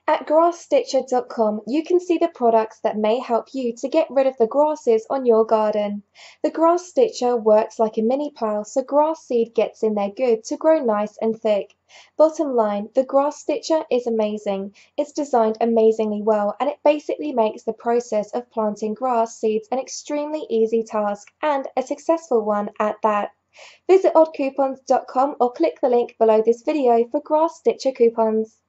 At grassstitcher.com, you can see the products that may help you to get rid of the grasses on your garden. The Grass Stitcher works like a mini plow so grass seed gets in there good to grow nice and thick. Bottom line, the Grass Stitcher is amazing. It's designed amazingly well and it basically makes the process of planting grass seeds an extremely easy task and a successful one at that. Visit oddcoupons.com or click the link below this video for Grass Stitcher coupons.